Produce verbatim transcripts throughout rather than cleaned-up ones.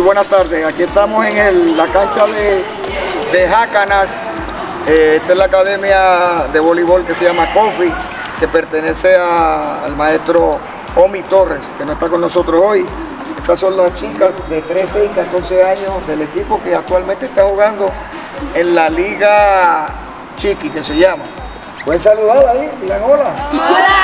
buenas tardes. Aquí estamos en el, la cancha de, de Jácanas. Eh, esta es la academia de voleibol que se llama Coffee, que pertenece a, al maestro Omi Torres, que no está con nosotros hoy. Estas son las chicas de trece y catorce años del equipo que actualmente está jugando en la Liga Chiqui, que se llama. ¿Pueden saludar ahí? Digan hola. ¡Hola!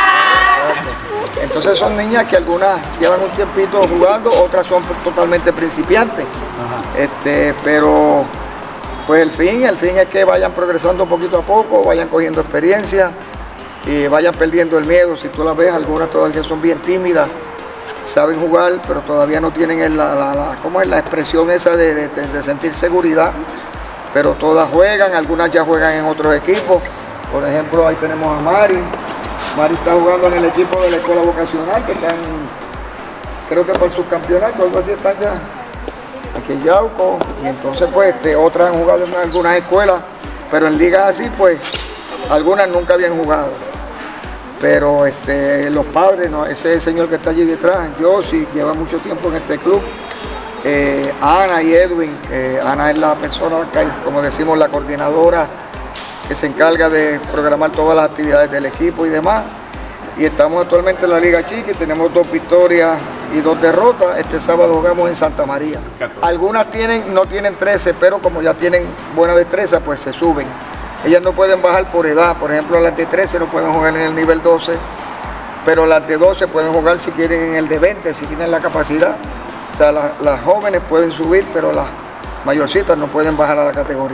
Entonces son niñas que algunas llevan un tiempito jugando, otras son totalmente principiantes. Este, pero pues el fin, el fin es que vayan progresando poquito a poco, vayan cogiendo experiencia y vayan perdiendo el miedo. Si tú las ves, algunas todavía son bien tímidas, saben jugar, pero todavía no tienen el, la, la, la, ¿cómo es? La expresión esa de, de, de sentir seguridad, pero todas juegan, algunas ya juegan en otros equipos. Por ejemplo, ahí tenemos a Mari. Mari está jugando en el equipo de la escuela vocacional, que están, creo que por sus campeonatos, algo así, están ya aquí en Yauco. Y entonces pues este, otras han jugado en algunas escuelas, pero en ligas así pues algunas nunca habían jugado. Pero este, los padres, ¿no? Ese señor que está allí detrás, yo sí lleva mucho tiempo en este club. Eh, Ana y Edwin, eh, Ana es la persona, que, como decimos, la coordinadora que se encarga de programar todas las actividades del equipo y demás. Y estamos actualmente en la Liga Chiqui, tenemos dos victorias y dos derrotas. Este sábado jugamos en Santa María. Algunas tienen, no tienen trece, pero como ya tienen buena destreza, pues se suben. Ellas no pueden bajar por edad, por ejemplo las de trece no pueden jugar en el nivel doce, pero las de doce pueden jugar si quieren en el de veinte, si tienen la capacidad. O sea, la, las jóvenes pueden subir, pero las mayorcitas no pueden bajar a la categoría.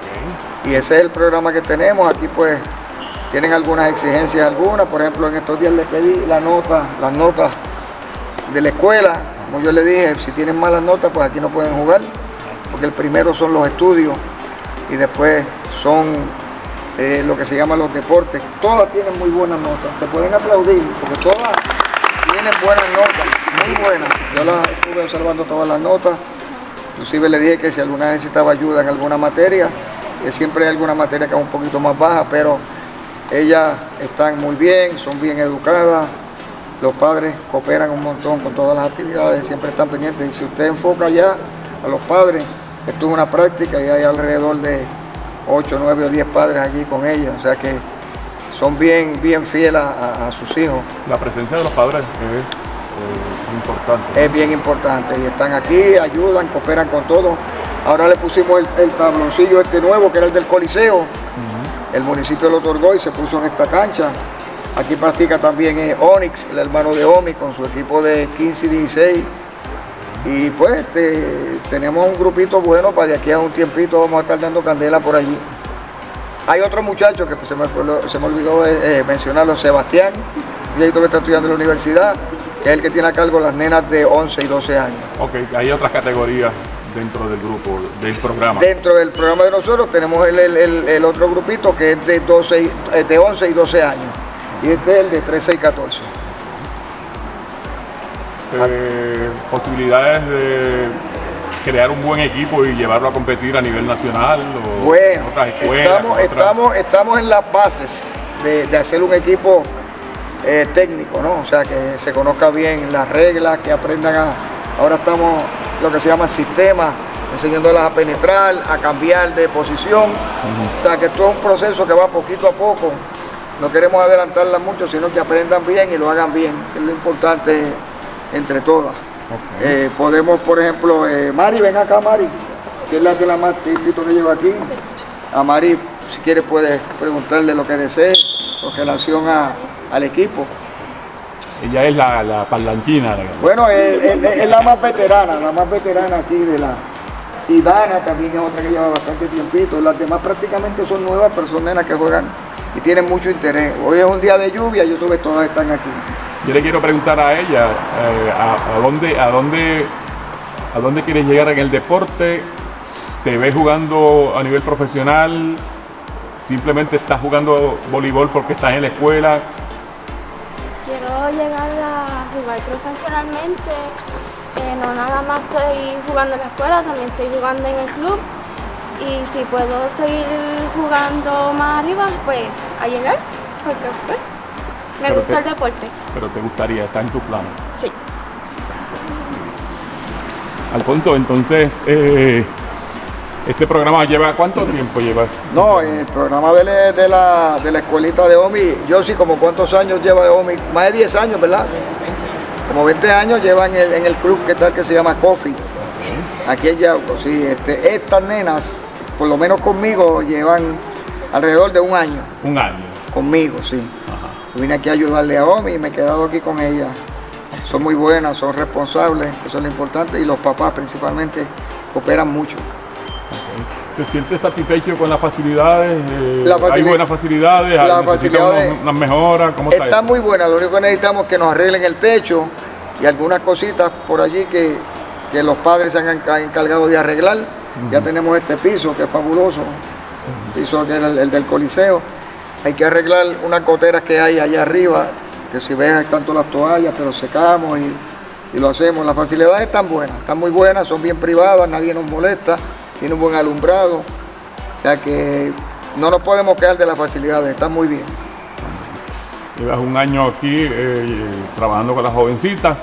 Y ese es el programa que tenemos. Aquí pues tienen algunas exigencias, algunas, por ejemplo en estos días les pedí la nota, las notas de la escuela. Como yo le dije, si tienen malas notas pues aquí no pueden jugar, porque el primero son los estudios y después son eh, lo que se llama los deportes. Todas tienen muy buenas notas, se pueden aplaudir porque todas tienen buenas notas, muy buenas. Yo las estuve observando todas las notas, inclusive le dije que si alguna necesitaba ayuda en alguna materia, que siempre hay alguna materia que es un poquito más baja, pero ellas están muy bien, son bien educadas, los padres cooperan un montón con todas las actividades, siempre están pendientes. Y si usted enfoca ya a los padres, esto es una práctica y hay alrededor de ocho, nueve o diez padres allí con ellas, o sea que son bien, bien fieles a, a sus hijos. La presencia de los padres es eh, importante. Es bien importante y están aquí, ayudan, cooperan con todo. Ahora le pusimos el, el tabloncillo este nuevo, que era el del Coliseo. Uh-huh. El municipio lo otorgó y se puso en esta cancha. Aquí practica también eh, Onyx, el hermano de Omi, con su equipo de quince y dieciséis. Y pues este, tenemos un grupito bueno para de aquí a un tiempito vamos a estar dando candela por allí. Hay otro muchacho que pues, se, me, se me olvidó eh, mencionarlo, Sebastián, un viejito que está estudiando en la universidad, que es el que tiene a cargo las nenas de once y doce años. Ok, hay otras categorías dentro del grupo, del programa. Dentro del programa de nosotros tenemos el, el, el, el otro grupito que es de, doce, de once y doce años. Y este es el de trece y catorce. Eh, posibilidades de crear un buen equipo y llevarlo a competir a nivel nacional o bueno, en otras escuelas. Estamos, otras... estamos, estamos en las bases de, de hacer un equipo eh, técnico, ¿no? O sea, que se conozca bien las reglas, que aprendan a... Ahora estamos lo que se llama sistema, enseñándolas a penetrar, a cambiar de posición. Uh-huh. O sea, que esto es un proceso que va poquito a poco. No queremos adelantarla mucho, sino que aprendan bien y lo hagan bien, que es lo importante entre todas. Okay. Eh, podemos, por ejemplo, eh, Mari, ven acá, Mari, que es la que la más tito que lleva aquí. A Mari, si quieres, puedes preguntarle lo que desee con relación a, al equipo. Ella es la, la parlanchina. La bueno, es, es, es la más veterana, la más veterana aquí de la... Y Dana también es otra que lleva bastante tiempito. Las demás prácticamente son nuevas, pero son nenas que juegan y tienen mucho interés. Hoy es un día de lluvia, yo tuve todas están aquí. Yo le quiero preguntar a ella, eh, a, a, dónde, a, dónde, ¿a dónde quieres llegar en el deporte? ¿Te ves jugando a nivel profesional? ¿Simplemente estás jugando voleibol porque estás en la escuela? Quiero llegar a jugar profesionalmente, eh, no nada más estoy jugando en la escuela, también estoy jugando en el club y si puedo seguir jugando más arriba, pues a llegar, porque pues, me pero gusta te, el deporte. Pero te gustaría, está en tu plan. Sí. Alfonso, entonces, eh, ¿este programa lleva cuánto tiempo lleva? No, el programa de, la- de, la, de la escuelita de OMI, yo sí, como cuántos años lleva OMI, más de diez años, ¿verdad? Como veinte años lleva en el, en el club que tal que se llama Coffee, aquí en Yauco, sí. Este, estas nenas, por lo menos conmigo, llevan alrededor de un año, Un año. conmigo, sí. Yo vine aquí a ayudarle a OMI y me he quedado aquí con ellas. Son muy buenas, son responsables, eso es lo importante, y los papás principalmente cooperan mucho. ¿Te sientes satisfecho con las facilidades? Eh, La ¿Hay facili- buenas facilidades? la ¿Necesitan facilidades- unos- unas mejoras? ¿Cómo está Está eso? muy buena, lo único que necesitamos es que nos arreglen el techo y algunas cositas por allí que, que los padres se han enca- encargado de arreglar. Ya tenemos este piso que es fabuloso, piso que es el, el del Coliseo. Hay que arreglar unas goteras que hay allá arriba, que si ves hay tanto las toallas, pero secamos y, y lo hacemos. Las facilidades están buenas, están muy buenas, son bien privadas, nadie nos molesta, tiene un buen alumbrado, o sea que no nos podemos quedar de las facilidades, están muy bien. Llevas un año aquí eh, trabajando con las jovencitas.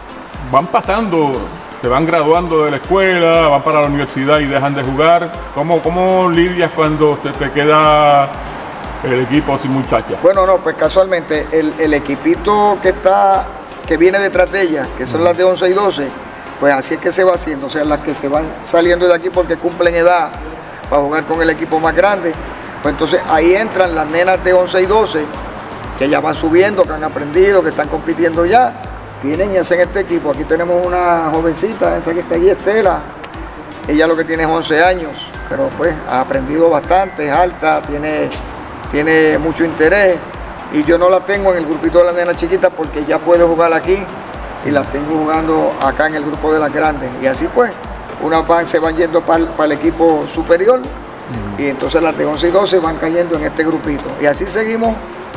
Van pasando, se van graduando de la escuela, van para la universidad y dejan de jugar. ¿Cómo, cómo lidias cuando se te queda el equipo sin muchachas? Bueno, no, pues casualmente el, el equipito que está, que viene detrás de ella, que son las de once y doce, pues así es que se va haciendo, o sea, las que se van saliendo de aquí porque cumplen edad para jugar con el equipo más grande, pues entonces ahí entran las nenas de once y doce, que ya van subiendo, que han aprendido, que están compitiendo ya, vienen y hacen este equipo. Aquí tenemos una jovencita, esa que está allí, Estela, ella lo que tiene es once años, pero pues ha aprendido bastante, es alta, tiene, tiene mucho interés, y yo no la tengo en el grupito de las nenas chiquitas porque ya puede jugar aquí, y las tengo jugando acá en el grupo de las grandes, y así pues, unas van, se van yendo para el, para el equipo superior, y entonces las de once y doce van cayendo en este grupito, y así seguimos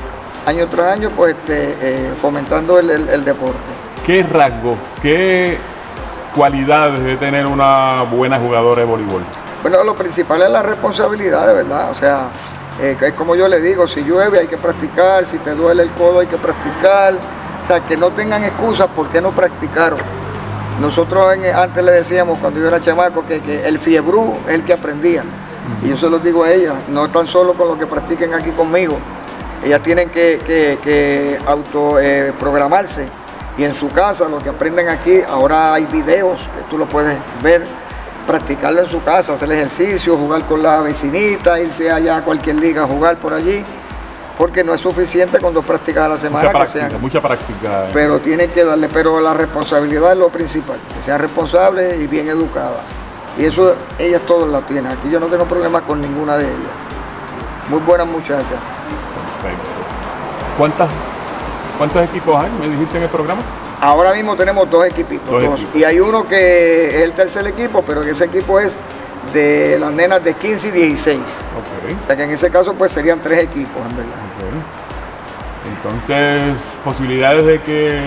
año tras año pues este, eh, fomentando el, el- el deporte. ¿Qué rasgos, qué cualidades debe tener una buena jugadora de voleibol? Bueno, lo principal es la responsabilidad, de verdad, o sea, eh, es como yo le digo, si llueve hay que practicar, si te duele el codo hay que practicar, o sea, que no tengan excusas por qué no practicaron. Nosotros en- antes le decíamos, cuando yo era chamaco, que, que el fiebrú es el que aprendía, y yo se los digo a ellas, no tan solo con lo que practiquen aquí conmigo, ellas tienen que, que, que auto eh, programarse, y en su casa lo que aprenden aquí, ahora hay videos que tú lo puedes ver, practicarlo en su casa, hacer ejercicio, jugar con la vecinita, irse allá a cualquier liga a jugar por allí, porque no es suficiente con dos prácticas a la semana. Mucha que práctica, sean, mucha práctica. pero tienen que darle, pero la responsabilidad es lo principal, que sean responsables y bien educadas, y eso ellas todas la tienen. Aquí yo no tengo problemas con ninguna de ellas, muy buenas muchachas. Perfecto. ¿Cuántas, ¿Cuántos equipos hay? ¿Me dijiste en el programa? Ahora mismo tenemos dos equipitos, Dos dos, equipos. y hay uno que es el tercer equipo, pero ese equipo es de las nenas de quince y dieciséis. Ok. O sea que en ese caso pues serían tres equipos, en verdad. Ok. Entonces, posibilidades de que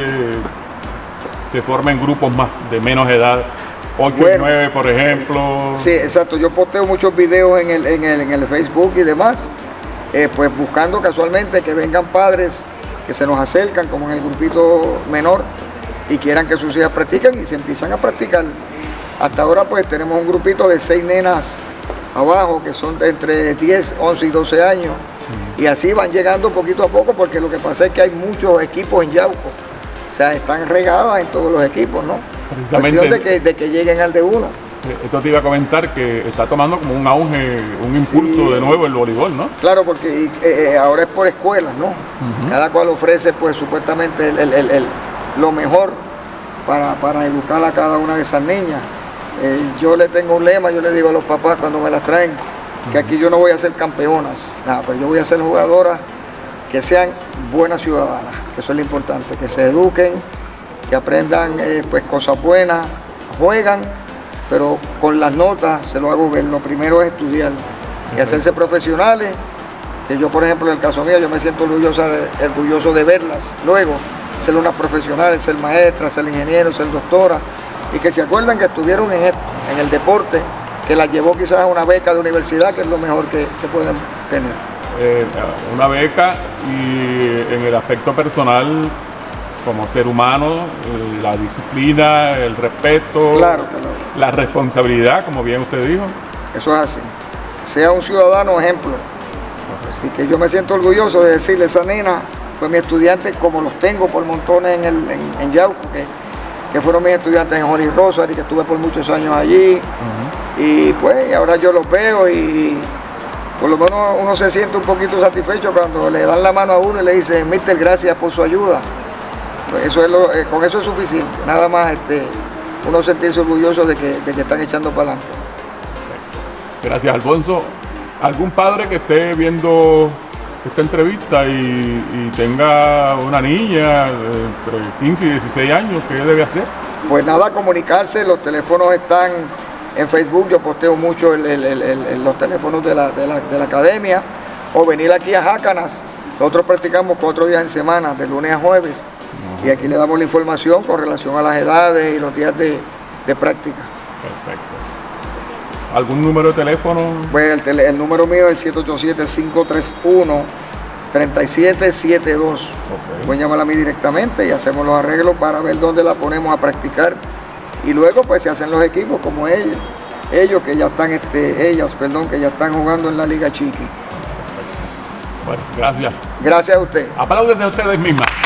se formen grupos más de menos edad, ocho y Bueno, nueve por ejemplo. Sí, exacto. Yo posteo muchos videos en el, en el, en el Facebook y demás, eh, pues buscando casualmente que vengan padres que se nos acercan, como en el grupito menor, y quieran que sus hijas practiquen y se empiezan a practicar. Hasta ahora pues tenemos un grupito de seis nenas abajo, que son de entre diez, once y doce años, y así van llegando poquito a poco, porque lo que pasa es que hay muchos equipos en Yauco, o sea, están regadas en todos los equipos, ¿no? Precisamente- Cuestión de que, de que lleguen al de uno. Esto te iba a comentar que está tomando como un auge, un impulso Sí. de nuevo el voleibol, ¿no? Claro, porque y, eh, eh, ahora es por escuelas, ¿no? Cada cual ofrece pues supuestamente el- el- el- el- lo mejor para, para educar a cada una de esas niñas. Eh, yo le tengo un lema, yo le digo a los papás cuando me las traen, que aquí yo no voy a ser campeonas, nada, pero yo voy a ser jugadoras que sean buenas ciudadanas, que eso es lo importante, que se eduquen, que aprendan eh, pues cosas buenas, juegan, pero con las notas se lo hago ver. Lo primero es estudiar y hacerse profesionales, que yo por ejemplo en el caso mío yo me siento orgullosa de, orgulloso de verlas luego, ser unas profesionales, ser maestra, ser ingeniero, ser doctora, y que se acuerdan que estuvieron en el, en el deporte, que las llevó quizás a una beca de universidad, que es lo mejor que, que pueden tener. Eh, una beca y en el aspecto personal como ser humano, eh, la disciplina, el respeto, Claro, claro. la responsabilidad, como bien usted dijo. Eso es así. Sea un ciudadano ejemplo. Así que yo me siento orgulloso de decirle, esa nena fue mi estudiante, como los tengo por montones en, el, en, en Yauco, que, que fueron mis estudiantes en Holy Rosary, que estuve por muchos años allí. Uh-huh. Y pues ahora yo los veo y por lo menos uno se siente un poquito satisfecho cuando le dan la mano a uno y le dicen, mister, gracias por su ayuda. Pues eso es lo, eh, con eso es suficiente, nada más este, uno sentirse orgulloso de que, de que están echando para adelante. Gracias, Alfonso. ¿Algún padre que esté viendo esta entrevista y, y tenga una niña de entre quince y dieciséis años, qué debe hacer? Pues nada, comunicarse, los teléfonos están en Facebook, yo posteo mucho el, el, el, el, los teléfonos de la, de, la, de la academia, o venir aquí a Jácanas. Nosotros practicamos cuatro días en semana, de lunes a jueves, uh-huh. y aquí le damos la información con relación a las edades y los días de, de práctica. Perfecto. ¿Algún número de teléfono? Pues el, tele, el número mío es siete ocho siete, cinco tres uno, tres siete siete dos. Okay. Pueden llamar a mí directamente y hacemos los arreglos para ver dónde la ponemos a practicar. Y luego pues se hacen los equipos como ellos, ellos que ya están, este, ellas, perdón, que ya están jugando en la Liga Chiqui. Bueno, gracias. Gracias a usted. Aplausos de ustedes mismas.